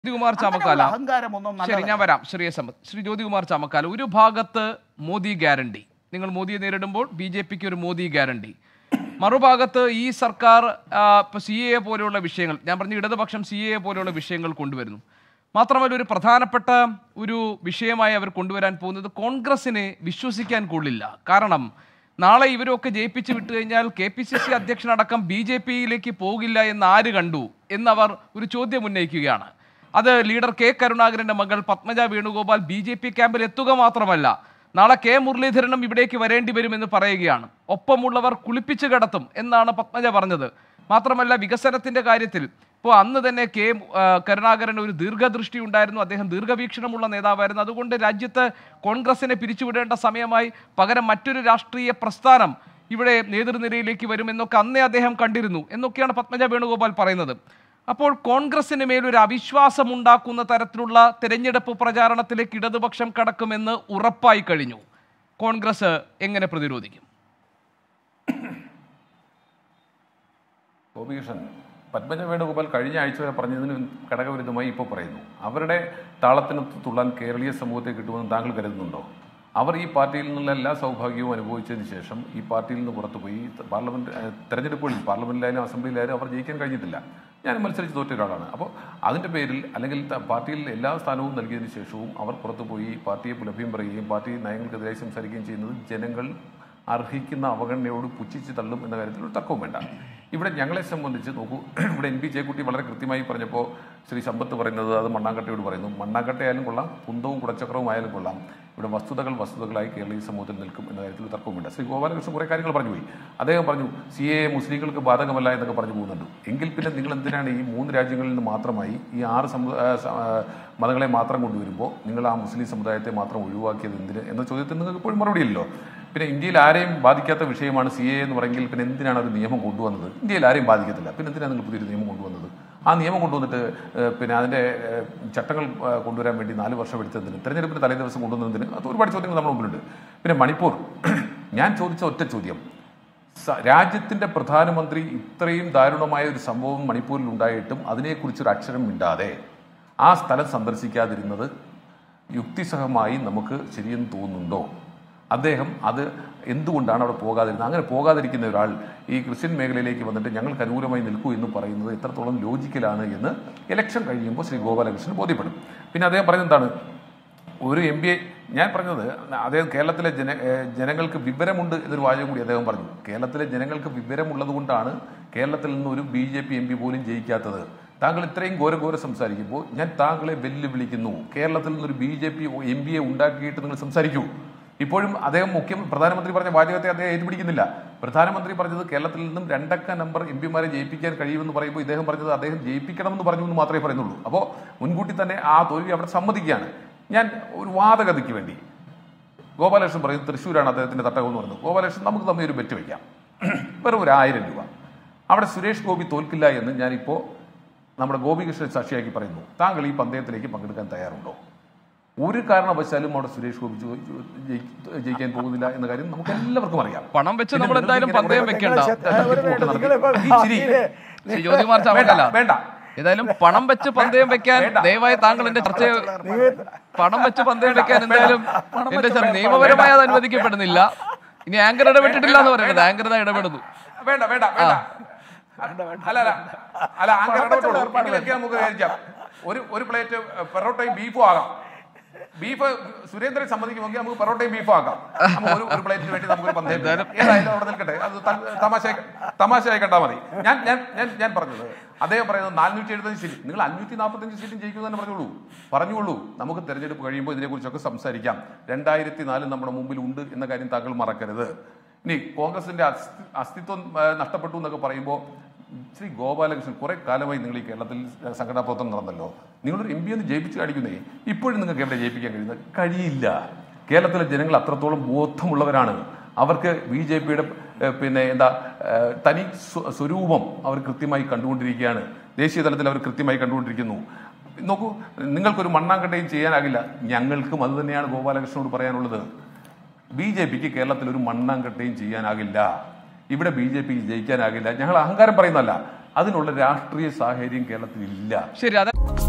ജ്യോതികുമാർ ചാമക്കാല, ശരി ഞാൻ വരാം. ശ്രീ ജ്യോതികുമാർ ചാമക്കാല, ഒരു ഭാഗത്ത് മോദി ഗ്യാരണ്ടി, നിങ്ങൾ മോദിയെ നേരിടുമ്പോൾ BJPക്ക് ഒരു മോദി ഗ്യാരണ്ടി, മറുഭാഗത്ത് ഈ സർക്കാർ ഇപ്പോൾ CAA പോലെയുള്ള വിഷയങ്ങൾ, ഞാൻ പറഞ്ഞ ഇടതുപക്ഷം CAA പോലെയുള്ള വിഷയങ്ങൾ കൊണ്ടുവരുന്നു. മാത്രമല്ല ഒരു പ്രധാനപ്പെട്ട ഒരു വിഷയമായി അവർ കൊണ്ടുവരാൻ പോകുന്നത് കോൺഗ്രസിനെ വിശ്വസിക്കാൻ കൊള്ളില്ല. കാരണം നാളെ ഇവരൊക്കെ ജയിപ്പിച്ച് വിട്ടു കഴിഞ്ഞാൽ KPCC അധ്യക്ഷനടക്കം BJPയിലേക്ക് പോകില്ല എന്ന് ആര് കണ്ടു എന്നവർ ഒരു ചോദ്യം ഉന്നയിക്കുകയാണ്. അത് ലീഡർ K കരുണാകരൻ്റെ മകൾ പത്മജ വേണുഗോപാൽ BJP ക്യാമ്പിൽ എത്തുക മാത്രമല്ല, നാളെ K മുരളീധരനും ഇവിടേക്ക് വരേണ്ടി വരുമെന്ന് പറയുകയാണ്. ഒപ്പമുള്ളവർ കുളിപ്പിച്ച് കിടത്തും എന്നാണ് പത്മജ പറഞ്ഞത്. മാത്രമല്ല വികസനത്തിൻ്റെ കാര്യത്തിൽ ഇപ്പോൾ അന്ന് തന്നെ K കരുണാകരൻ ഒരു ദീർഘദൃഷ്ടി ഉണ്ടായിരുന്നു, അദ്ദേഹം ദീർഘവീക്ഷണമുള്ള നേതാവായിരുന്നു. അതുകൊണ്ട് രാജ്യത്ത് കോൺഗ്രസിനെ പിരിച്ചുവിടേണ്ട സമയമായി, പകരം മറ്റൊരു രാഷ്ട്രീയ പ്രസ്ഥാനം ഇവിടെ നേതൃനിരയിലേക്ക് വരുമെന്നൊക്കെ അന്നേ അദ്ദേഹം കണ്ടിരുന്നു എന്നൊക്കെയാണ് പത്മജ വേണുഗോപാൽ പറയുന്നത്. അപ്പോൾ കോൺഗ്രസിന് മേലൊരു അവിശ്വാസമുണ്ടാക്കുന്ന തരത്തിലുള്ള തെരഞ്ഞെടുപ്പ് പ്രചാരണത്തിലേക്ക് ഇടതുപക്ഷം കടക്കുമെന്ന് ഉറപ്പായി കഴിഞ്ഞു. കോൺഗ്രസ് എങ്ങനെ പ്രതിരോധിക്കും? പത്മജ വേണുഗോപാൽ കഴിഞ്ഞ ആഴ്ച വരെ പറഞ്ഞതിന് ഘടകവിരുദ്ധമായി ഇപ്പോൾ പറയുന്നു. അവരുടെ താളത്തിന് തുള്ളാൻ കേരളീയ സമൂഹത്തെ കിട്ടുമെന്ന് താങ്കൾ കരുതുന്നുണ്ടോ? അവർ ഈ പാർട്ടിയിൽ നിന്നുള്ള എല്ലാ സൗഭാഗ്യവും അനുഭവിച്ചതിന് ശേഷം ഈ പാർട്ടിയിൽ നിന്ന് പുറത്തുപോയി തെരഞ്ഞെടുപ്പുകളിൽ പാർലമെന്റിലായാലും അസംബ്ലിയിലായാലും അവർ ജയിക്കാൻ കഴിഞ്ഞിട്ടില്ല. ഞാൻ മത്സരിച്ച് തോറ്റ ഒരാളാണ്. അപ്പോൾ അതിൻ്റെ പേരിൽ അല്ലെങ്കിൽ പാർട്ടിയിൽ എല്ലാ സ്ഥാനവും നൽകിയതിന് ശേഷവും അവർ പുറത്തുപോയി പാർട്ടിയെ പുലഭ്യം പറയുകയും പാർട്ടി നയങ്ങൾക്കെതിരായി സംസാരിക്കുകയും ചെയ്യുന്നത് ജനങ്ങൾ അർഹിക്കുന്ന അവഗണനയോട് പുച്ഛിച്ച് തള്ളും എന്ന കാര്യത്തിൽ ഒരു തർക്കവും വേണ്ട. ഇവിടെ ഞങ്ങളെ സംബന്ധിച്ച് നോക്കൂ, ഇവിടെ NP ജയക്കുട്ടി വളരെ കൃത്യമായി പറഞ്ഞപ്പോൾ ശ്രീ സമ്പത്ത് പറയുന്നത് അത് മണ്ണാങ്കട്ടയോട് പറയുന്നു. മണ്ണാങ്കട്ടയായാലും കൊള്ളാം, കുന്തവും കുടച്ചക്രവും ആയാലും കൊള്ളാം, ഇവിടെ വസ്തുതകളായി കേരളീയ സമൂഹത്തിൽ നിൽക്കും എന്ന കാര്യത്തിൽ തർക്കവും വേണ്ട. ശ്രീ ഗോപാലകൃഷ്ണൻ കുറേ കാര്യങ്ങൾ പറഞ്ഞു പോയി. അദ്ദേഹം പറഞ്ഞു CAA മുസ്ലിങ്ങൾക്ക് ബാധകമല്ല എന്നൊക്കെ പറഞ്ഞു പോകുന്നുണ്ട്. എങ്കിൽ പിന്നെ നിങ്ങൾ എന്തിനാണ് ഈ 3 രാജ്യങ്ങളിൽ നിന്ന് മാത്രമായി ഈ 6 മതങ്ങളെ മാത്രം കൊണ്ടുവരുമ്പോൾ നിങ്ങൾ ആ മുസ്ലിം സമുദായത്തെ മാത്രം ഒഴിവാക്കിയത് എന്തിന് എന്ന ചോദ്യത്തിന് നിങ്ങൾക്ക് ഇപ്പോഴും മറുപടിയില്ലല്ലോ. പിന്നെ ഇന്ത്യയിൽ ആരെയും ബാധിക്കാത്ത വിഷയമാണ് CAA എന്ന് പറയുമെങ്കിൽ പിന്നെ എന്തിനാണ് ഒരു നിയമം കൊണ്ടുവന്നത്? ഇന്ത്യയിൽ ആരെയും ബാധിക്കത്തില്ല, പിന്നെ എന്തിനാണ് നിങ്ങൾ പുതിയൊരു നിയമം കൊണ്ടുവന്നത്? ആ നിയമം കൊണ്ടുവന്നിട്ട് പിന്നെ അതിൻ്റെ ചട്ടങ്ങൾ കൊണ്ടുവരാൻ വേണ്ടി 4 വർഷം എടുത്തതിന്, തെരഞ്ഞെടുപ്പിന് തലേ ദിവസം കൊണ്ടുവന്നതിന്, അത് ഒരുപാട് ചോദ്യങ്ങൾ നമ്മുടെ മുമ്പിലുണ്ട്. പിന്നെ മണിപ്പൂർ, ഞാൻ ചോദിച്ച ഒറ്റ ചോദ്യം, രാജ്യത്തിൻ്റെ പ്രധാനമന്ത്രി ഇത്രയും ദാരുണമായ ഒരു സംഭവം മണിപ്പൂരിൽ ഉണ്ടായിട്ടും അതിനെക്കുറിച്ചൊരു അക്ഷരം മിണ്ടാതെ ആ സ്ഥലം സന്ദർശിക്കാതിരുന്നത് യുക്തിസഹമായി നമുക്ക് ശരിയെന്ന് തോന്നുന്നുണ്ടോ? അദ്ദേഹം അത് എന്തുകൊണ്ടാണ് അവിടെ പോകാതിരുന്നത്? അങ്ങനെ പോകാതിരിക്കുന്ന ഒരാൾ ഈ ക്രിസ്ത്യൻ മേഖലയിലേക്ക് വന്നിട്ട് ഞങ്ങൾക്ക് അനുകൂലമായി നിൽക്കൂ എന്ന് പറയുന്നത് എത്രത്തോളം ലോജിക്കലാണ് എന്ന് ഇലക്ഷൻ കഴിയുമ്പോൾ ശ്രീ ഗോപാലകൃഷ്ണൻ ബോധ്യപ്പെടും. പിന്നെ അദ്ദേഹം പറയുന്നത് എന്താണ്? ഒരു MBA, ഞാൻ പറഞ്ഞത് അദ്ദേഹം കേരളത്തിലെ ജനങ്ങൾക്ക് വിവരമുണ്ട് എന്നൊരു വാചകം കൂടി അദ്ദേഹം പറഞ്ഞു. കേരളത്തിലെ ജനങ്ങൾക്ക് വിവരമുള്ളത് കൊണ്ടാണ് കേരളത്തിൽ നിന്ന് ഒരു BJP MP പോലും ജയിക്കാത്തത്. താങ്കൾ ഇത്രയും ഘോര സംസാരിക്കുമ്പോൾ ഞാൻ താങ്കളെ വെല്ലുവിളിക്കുന്നു. കേരളത്തിൽ നിന്നൊരു BJP MBA ഉണ്ടാക്കിയിട്ട് നിങ്ങൾ സംസാരിക്കൂ. ഇപ്പോഴും അദ്ദേഹം പ്രധാനമന്ത്രി പറഞ്ഞ വാചകത്തെ അദ്ദേഹം ഏറ്റുപിടിക്കുന്നില്ല. പ്രധാനമന്ത്രി പറഞ്ഞത് കേരളത്തിൽ നിന്നും 2 അക്ക നമ്പർ MPമാരെ ജയിപ്പിക്കാൻ കഴിയുമെന്ന് പറയുമ്പോൾ ഇദ്ദേഹം പറഞ്ഞത് അദ്ദേഹം ജയിപ്പിക്കണമെന്ന് പറഞ്ഞു എന്ന് മാത്രമേ പറയുന്നുള്ളൂ. അപ്പോൾ മുൻകൂട്ടി തന്നെ ആ തോൽവി അവിടെ സമ്മതിക്കുകയാണ്. ഞാൻ ഒരു വാദഗതിക്ക് വേണ്ടി, ഗോപാലകൃഷ്ണൻ പറയുന്നത് തൃശ്ശൂരാണ് അദ്ദേഹത്തിൻ്റെ തട്ടകം എന്ന് പറയുന്നത്. ഗോപാലകൃഷ്ണൻ നമുക്ക് തമ്മിൽ ഒരു ബെറ്റ് വയ്ക്കാം, വെറും ഒരു 1000 രൂപ. അവിടെ സുരേഷ് ഗോപി തോൽക്കില്ല എന്ന് ഞാനിപ്പോൾ നമ്മുടെ ഗോപികൃഷ്ണൻ സാക്ഷിയാക്കി പറയുന്നു. താങ്കൾ ഈ പന്തയത്തിലേക്ക് പങ്കെടുക്കാൻ തയ്യാറുണ്ടോ? ഒരു കാരണവശാലും അവിടെ സുരേഷ് ഗോപി ജയിക്കാൻ പോകുന്നില്ല എന്ന കാര്യം നമുക്ക് എല്ലാവർക്കും അറിയാം. പണം വെച്ച് നമ്മൾ എന്തായാലും പന്തയം വെക്കേണ്ട. വേണ്ട, ഏതായാലും പണം വെച്ച് പന്തയം വെക്കാൻ ദയവായി താങ്കൾ എന്റെ ചർച്ച, പണം വെച്ച് പന്തയം വെക്കാൻ എന്തായാലും എന്റെ നിയമപരമായി അത് അനുവദിക്കപ്പെടുന്നില്ല. ഇനി ആങ്കർ ഇടപെട്ടിട്ടില്ല എന്ന് പറയുന്നത്, ആങ്കർ ഇടപെടുന്നു. വേണ്ട വേണ്ട വേണ്ട അല്ല ആങ്കർ ഇടപെട്ടോളൂ. നമുക്ക് വിചാരിക്കാം ഒരു പ്ലേറ്റ് പെറോട്ടയും ബീഫും ആകാം. ബീഫ് സുരേന്ദ്രൻ സമ്മതിക്കുമെങ്കിൽ നമുക്ക് പൊറോട്ടയും ബീഫും ആക്കാം. ഒരു പ്ലേറ്റിന് വേണ്ടി നമുക്കൊരു പന്തയം ഏതായാലും അവിടെ നിൽക്കട്ടെ. അത് തമാശയായി കണ്ടാൽ മതി. ഞാൻ പറഞ്ഞത്, അദ്ദേഹം പറയുന്നത് 475 സീറ്റ്, നിങ്ങൾ 545 സീറ്റും ജയിക്കും തന്നെ പറഞ്ഞോളൂ. നമുക്ക് തെരഞ്ഞെടുപ്പ് കഴിയുമ്പോൾ ഇതിനെക്കുറിച്ചൊക്കെ സംസാരിക്കാം. 2004 നമ്മുടെ മുമ്പിൽ ഉണ്ട് എന്ന കാര്യം താങ്കൾ മറക്കരുത്. ഇനി കോൺഗ്രസിന്റെ അസ്തിത്വം നഷ്ടപ്പെട്ടു എന്നൊക്കെ പറയുമ്പോൾ ശ്രീ ഗോപാലകൃഷ്ണൻ, കുറെ കാലമായി നിങ്ങൾ ഈ കേരളത്തിൽ സംഘടനാ പ്രവർത്തനം നടന്നല്ലോ. നിങ്ങളൊരു MP ഒന്ന് ജയിപ്പിച്ച് കാണിക്കുന്നേ. ഇപ്പോഴും നിങ്ങൾക്ക് എവിടെ ജയിപ്പിക്കാൻ കഴിയില്ല. കേരളത്തിലെ ജനങ്ങൾ അത്രത്തോളം ബോധമുള്ളവരാണ്. അവർക്ക് BJPയുടെ പിന്നെ തനി സ്വരൂപം അവർ കൃത്യമായി കണ്ടുകൊണ്ടിരിക്കുകയാണ്. ദേശീയ തലത്തിൽ അവർ കൃത്യമായി കണ്ടുകൊണ്ടിരിക്കുന്നു. നോക്കൂ, നിങ്ങൾക്കൊരു മണ്ണാങ്കട്ടയും ചെയ്യാനാകില്ല. ഞങ്ങൾക്കും അത് തന്നെയാണ് ഗോപാലകൃഷ്ണനോട് പറയാനുള്ളത്. BJPക്ക് കേരളത്തിൽ ഒരു മണ്ണാങ്കട്ടയും ചെയ്യാനാകില്ല. ഇവിടെ BJPക്ക് ജയിക്കാനാകില്ല. ഞങ്ങൾ അഹങ്കാരം പറയുന്നതല്ല, അതിനുള്ള രാഷ്ട്രീയ സാഹചര്യം കേരളത്തിൽ ഇല്ല. ശരി.